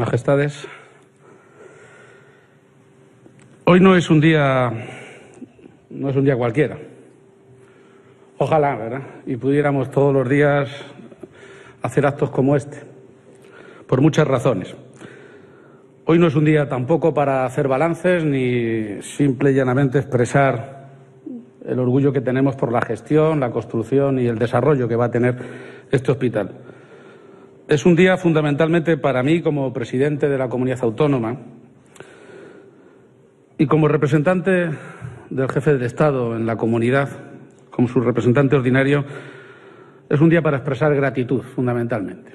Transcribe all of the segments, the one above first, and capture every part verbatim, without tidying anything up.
Majestades, hoy no es un día, no es un día cualquiera. Ojalá, ¿verdad? Y pudiéramos todos los días hacer actos como este, por muchas razones. Hoy no es un día tampoco para hacer balances ni simple y llanamente expresar el orgullo que tenemos por la gestión, la construcción y el desarrollo que va a tener este hospital. Es un día fundamentalmente para mí como presidente de la comunidad autónoma y como representante del jefe del Estado en la comunidad, como su representante ordinario, es un día para expresar gratitud fundamentalmente.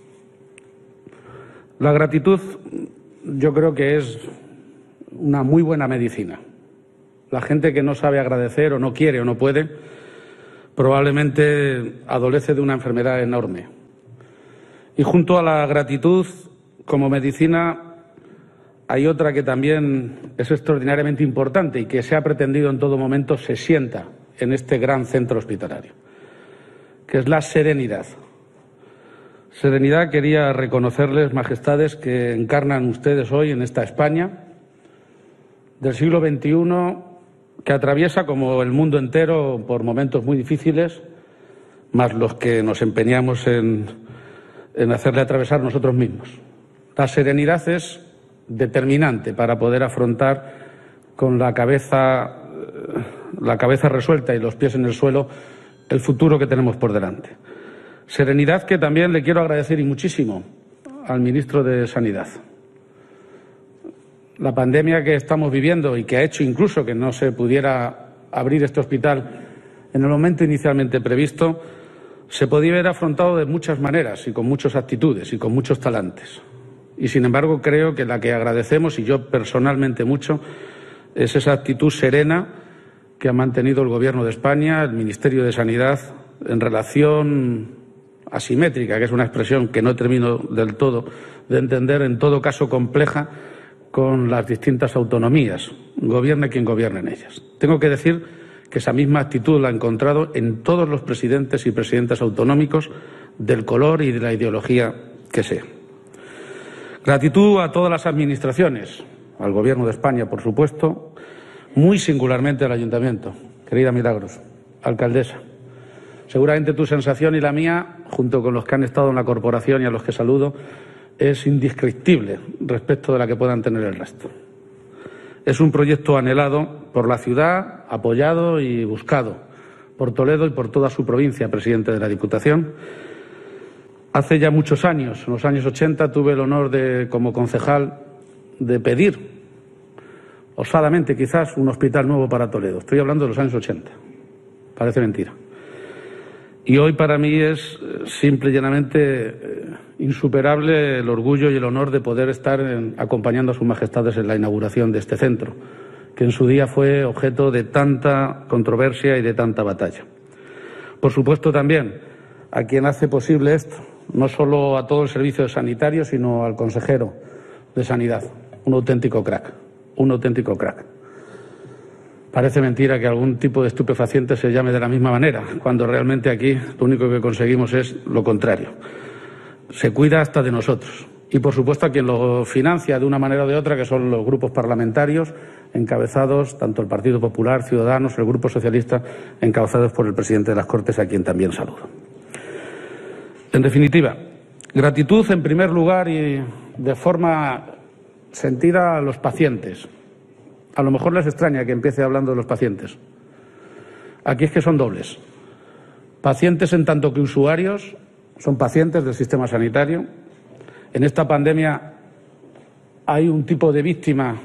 La gratitud yo creo que es una muy buena medicina. La gente que no sabe agradecer o no quiere o no puede probablemente adolece de una enfermedad enorme. Y junto a la gratitud como medicina hay otra que también es extraordinariamente importante y que se ha pretendido en todo momento se sienta en este gran centro hospitalario, que es la serenidad. Serenidad quería reconocerles, majestades, que encarnan ustedes hoy en esta España del siglo veintiuno, que atraviesa, como el mundo entero, por momentos muy difíciles, más los que nos empeñamos en, en hacerle atravesar nosotros mismos. La serenidad es determinante para poder afrontar con la cabeza, la cabeza resuelta y los pies en el suelo el futuro que tenemos por delante. Serenidad que también le quiero agradecer y muchísimo al ministro de Sanidad. La pandemia que estamos viviendo y que ha hecho incluso que no se pudiera abrir este hospital en el momento inicialmente previsto, se podía haber afrontado de muchas maneras y con muchas actitudes y con muchos talantes. Y sin embargo creo que la que agradecemos, y yo personalmente mucho, es esa actitud serena que ha mantenido el Gobierno de España, el Ministerio de Sanidad, en relación asimétrica, que es una expresión que no termino del todo de entender, en todo caso compleja, con las distintas autonomías, gobierne quien gobierne en ellas. Tengo que decir que esa misma actitud la he encontrado en todos los presidentes y presidentas autonómicos, del color y de la ideología que sea. Gratitud a todas las administraciones, al Gobierno de España, por supuesto, muy singularmente al Ayuntamiento. Querida Milagros, alcaldesa, seguramente tu sensación y la mía, junto con los que han estado en la corporación y a los que saludo, es indescriptible respecto de la que puedan tener el resto. Es un proyecto anhelado por la ciudad, apoyado y buscado por Toledo y por toda su provincia, presidente de la Diputación. Hace ya muchos años, en los años ochenta, tuve el honor de, como concejal, de pedir, osadamente quizás, un hospital nuevo para Toledo. Estoy hablando de los años ochenta. Parece mentira. Y hoy para mí es simple y llanamente eh, insuperable el orgullo y el honor de poder estar en, acompañando a sus majestades en la inauguración de este centro, que en su día fue objeto de tanta controversia y de tanta batalla. Por supuesto también a quien hace posible esto, no solo a todo el servicio sanitario, sino al consejero de Sanidad, un auténtico crack, un auténtico crack. Parece mentira que algún tipo de estupefaciente se llame de la misma manera, cuando realmente aquí lo único que conseguimos es lo contrario. Se cuida hasta de nosotros. Y, por supuesto, a quien lo financia de una manera o de otra, que son los grupos parlamentarios, encabezados, tanto el Partido Popular, Ciudadanos, el Grupo Socialista, encabezados por el presidente de las Cortes, a quien también saludo. En definitiva, gratitud en primer lugar y de forma sentida a los pacientes. A lo mejor les extraña que empiece hablando de los pacientes. Aquí es que son dobles. Pacientes en tanto que usuarios, son pacientes del sistema sanitario. En esta pandemia hay un tipo de víctima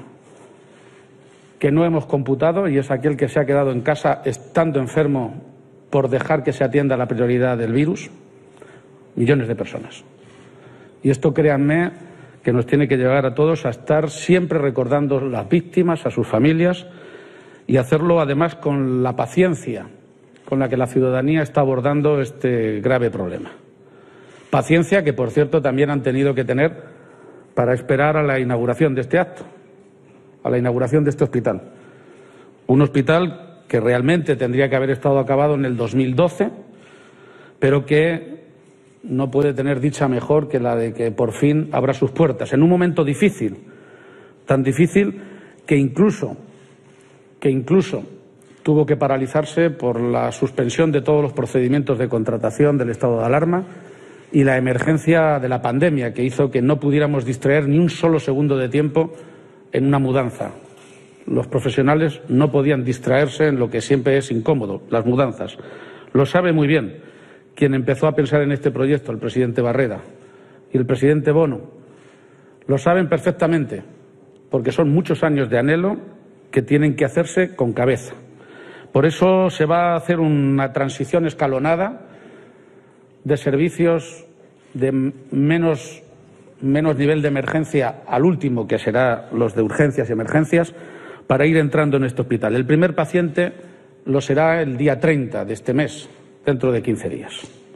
que no hemos computado y es aquel que se ha quedado en casa estando enfermo por dejar que se atienda la prioridad del virus. Millones de personas. Y esto, créanme, que nos tiene que llevar a todos a estar siempre recordando a las víctimas, a sus familias, y hacerlo además con la paciencia con la que la ciudadanía está abordando este grave problema. Paciencia que, por cierto, también han tenido que tener para esperar a la inauguración de este acto, a la inauguración de este hospital. Un hospital que realmente tendría que haber estado acabado en el dos mil doce, pero que no puede tener dicha mejor que la de que por fin abra sus puertas, en un momento difícil, tan difícil que incluso, que incluso tuvo que paralizarse por la suspensión de todos los procedimientos de contratación del estado de alarma y la emergencia de la pandemia, que hizo que no pudiéramos distraer ni un solo segundo de tiempo en una mudanza. Los profesionales no podían distraerse en lo que siempre es incómodo, las mudanzas. Lo sabe muy bien quien empezó a pensar en este proyecto, el presidente Barreda y el presidente Bono. Lo saben perfectamente, porque son muchos años de anhelo que tienen que hacerse con cabeza. Por eso se va a hacer una transición escalonada de servicios de menos, menos nivel de emergencia al último, que será los de urgencias y emergencias, para ir entrando en este hospital. El primer paciente lo será el día treinta de este mes, dentro de quince días.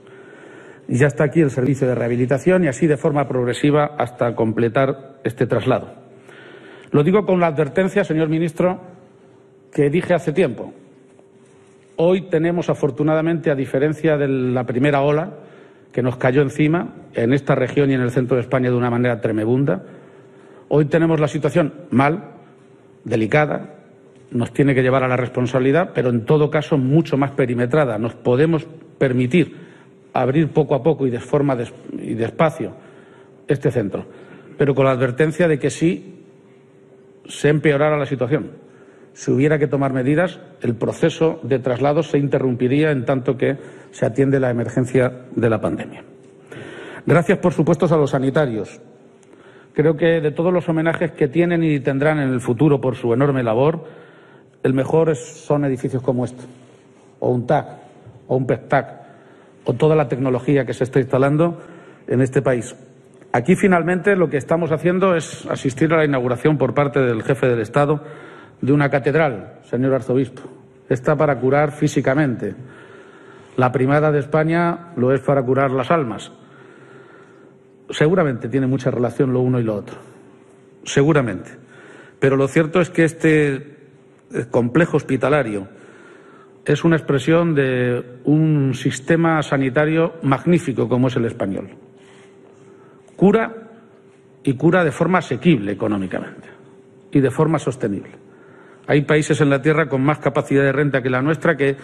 Y ya está aquí el servicio de rehabilitación y así de forma progresiva hasta completar este traslado. Lo digo con la advertencia, señor ministro, que dije hace tiempo. Hoy tenemos, afortunadamente, a diferencia de la primera ola que nos cayó encima en esta región y en el centro de España de una manera tremebunda, hoy tenemos la situación mal, delicada, nos tiene que llevar a la responsabilidad, pero en todo caso mucho más perimetrada. Nos podemos permitir abrir poco a poco y de forma des y despacio este centro, pero con la advertencia de que si se empeorara la situación, si hubiera que tomar medidas, el proceso de traslado se interrumpiría en tanto que se atiende la emergencia de la pandemia. Gracias, por supuesto, a los sanitarios. Creo que de todos los homenajes que tienen y tendrán en el futuro por su enorme labor, el mejor es, son edificios como este, o un T A C, o un P E C T A C, o toda la tecnología que se está instalando en este país. Aquí, finalmente, lo que estamos haciendo es asistir a la inauguración por parte del jefe del Estado de una catedral, señor arzobispo. Está para curar físicamente. La primada de España lo es para curar las almas. Seguramente tiene mucha relación lo uno y lo otro. Seguramente. Pero lo cierto es que este complejo hospitalario es una expresión de un sistema sanitario magnífico como es el español. Cura y cura de forma asequible económicamente y de forma sostenible. Hay países en la Tierra con más capacidad de renta que la nuestra que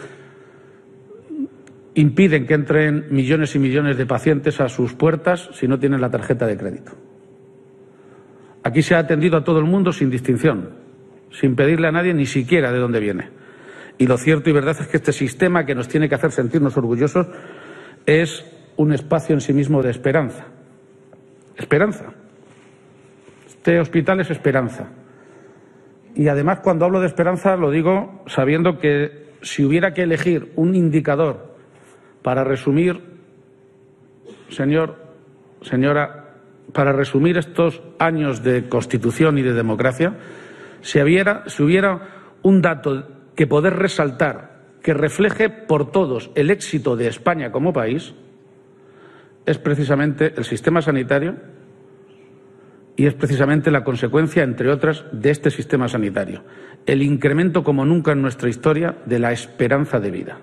impiden que entren millones y millones de pacientes a sus puertas si no tienen la tarjeta de crédito. Aquí se ha atendido a todo el mundo sin distinción, sin pedirle a nadie ni siquiera de dónde viene. Y lo cierto y verdad es que este sistema, que nos tiene que hacer sentirnos orgullosos, es un espacio en sí mismo de esperanza. Esperanza. Este hospital es esperanza. Y además, cuando hablo de esperanza, lo digo sabiendo que si hubiera que elegir un indicador para resumir, señor, señora, para resumir estos años de Constitución y de democracia, si hubiera, si hubiera un dato que poder resaltar, que refleje por todos el éxito de España como país, es precisamente el sistema sanitario y es precisamente la consecuencia, entre otras, de este sistema sanitario. El incremento, como nunca en nuestra historia, de la esperanza de vida.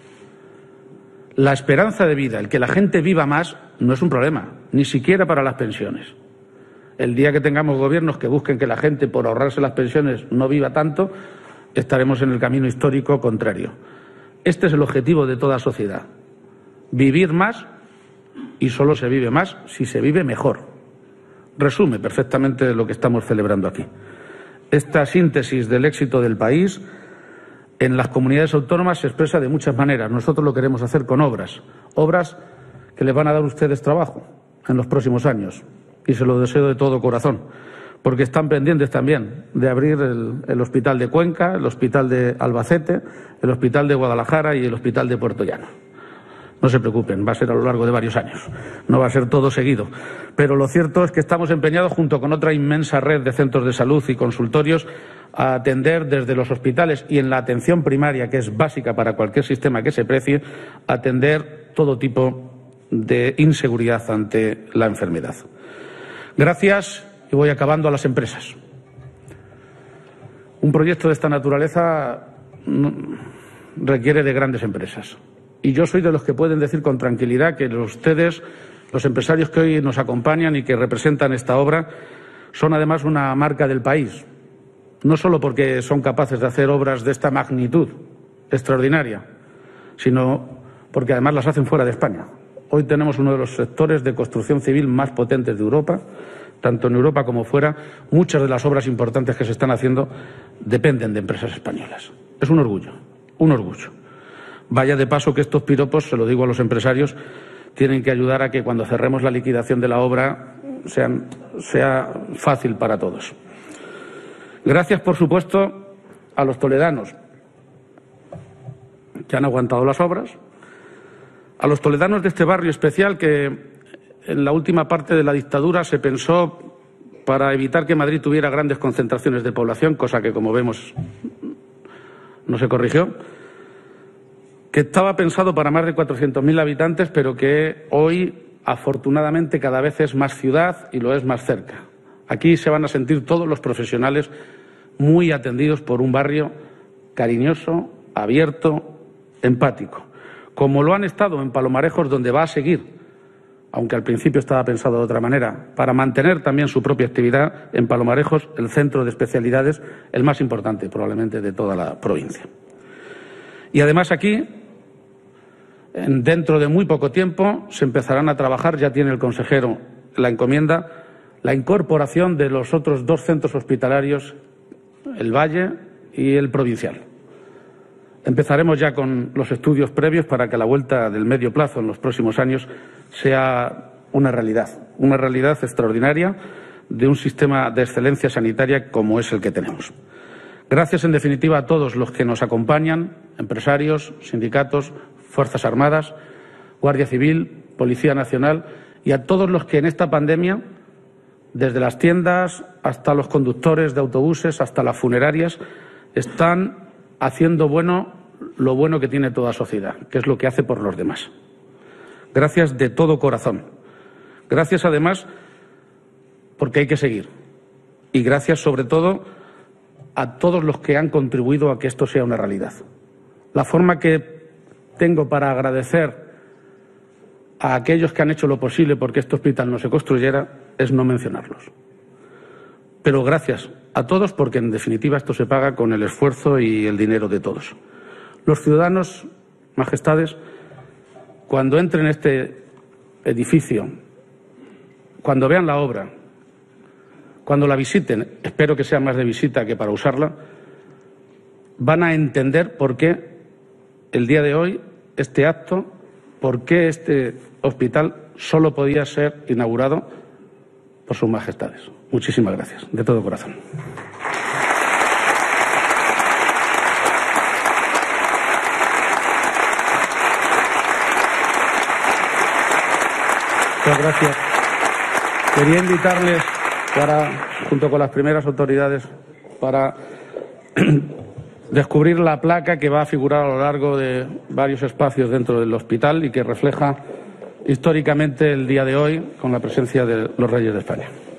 La esperanza de vida, el que la gente viva más, no es un problema, ni siquiera para las pensiones. El día que tengamos gobiernos que busquen que la gente, por ahorrarse las pensiones, no viva tanto, estaremos en el camino histórico contrario. Este es el objetivo de toda sociedad. Vivir más, y solo se vive más si se vive mejor. Resume perfectamente lo que estamos celebrando aquí. Esta síntesis del éxito del país en las comunidades autónomas se expresa de muchas maneras. Nosotros lo queremos hacer con obras, obras que les van a dar a ustedes trabajo en los próximos años, y se lo deseo de todo corazón, porque están pendientes también de abrir el, el hospital de Cuenca, el hospital de Albacete, el hospital de Guadalajara y el hospital de Puerto Llano. No se preocupen, va a ser a lo largo de varios años, no va a ser todo seguido. Pero lo cierto es que estamos empeñados, junto con otra inmensa red de centros de salud y consultorios, a atender desde los hospitales y en la atención primaria, que es básica para cualquier sistema que se precie, atender todo tipo de inseguridad ante la enfermedad. Gracias, y voy acabando, a las empresas. Un proyecto de esta naturaleza requiere de grandes empresas. Y yo soy de los que pueden decir con tranquilidad que ustedes, los empresarios que hoy nos acompañan y que representan esta obra, son además una marca del país. No solo porque son capaces de hacer obras de esta magnitud extraordinaria, sino porque además las hacen fuera de España. Hoy tenemos uno de los sectores de construcción civil más potentes de Europa, tanto en Europa como fuera. Muchas de las obras importantes que se están haciendo dependen de empresas españolas. Es un orgullo, un orgullo. Vaya de paso que estos piropos, se lo digo a los empresarios, tienen que ayudar a que cuando cerremos la liquidación de la obra sean, sea fácil para todos. Gracias, por supuesto, a los toledanos que han aguantado las obras, a los toledanos de este barrio especial que en la última parte de la dictadura se pensó para evitar que Madrid tuviera grandes concentraciones de población, cosa que, como vemos, no se corrigió, que estaba pensado para más de cuatrocientos mil habitantes, pero que hoy, afortunadamente, cada vez es más ciudad y lo es más cerca. Aquí se van a sentir todos los profesionales muy atendidos por un barrio cariñoso, abierto, empático, como lo han estado en Palomarejos, donde va a seguir, aunque al principio estaba pensado de otra manera, para mantener también su propia actividad en Palomarejos, el centro de especialidades, el más importante probablemente de toda la provincia. Y además aquí, dentro de muy poco tiempo, se empezarán a trabajar, ya tiene el consejero la encomienda, la incorporación de los otros dos centros hospitalarios, el Valle y el Provincial. Empezaremos ya con los estudios previos para que la vuelta del medio plazo en los próximos años sea una realidad, una realidad extraordinaria de un sistema de excelencia sanitaria como es el que tenemos. Gracias, en definitiva, a todos los que nos acompañan, empresarios, sindicatos, Fuerzas Armadas, Guardia Civil, Policía Nacional, y a todos los que en esta pandemia, desde las tiendas hasta los conductores de autobuses, hasta las funerarias, están haciendo bueno lo bueno que tiene toda sociedad, que es lo que hace por los demás. Gracias de todo corazón. Gracias, además, porque hay que seguir. Y gracias, sobre todo, a todos los que han contribuido a que esto sea una realidad. La forma que tengo para agradecer a aquellos que han hecho lo posible porque este hospital no se construyera es no mencionarlos. Pero gracias a todos, porque en definitiva esto se paga con el esfuerzo y el dinero de todos. Los ciudadanos, majestades, cuando entren en este edificio, cuando vean la obra, cuando la visiten, espero que sea más de visita que para usarla, van a entender por qué el día de hoy este acto, por qué este hospital solo podía ser inaugurado por sus majestades. Muchísimas gracias, de todo corazón. Muchas gracias. Quería invitarles, para, junto con las primeras autoridades, para descubrir la placa que va a figurar a lo largo de varios espacios dentro del hospital y que refleja históricamente el día de hoy con la presencia de los Reyes de España.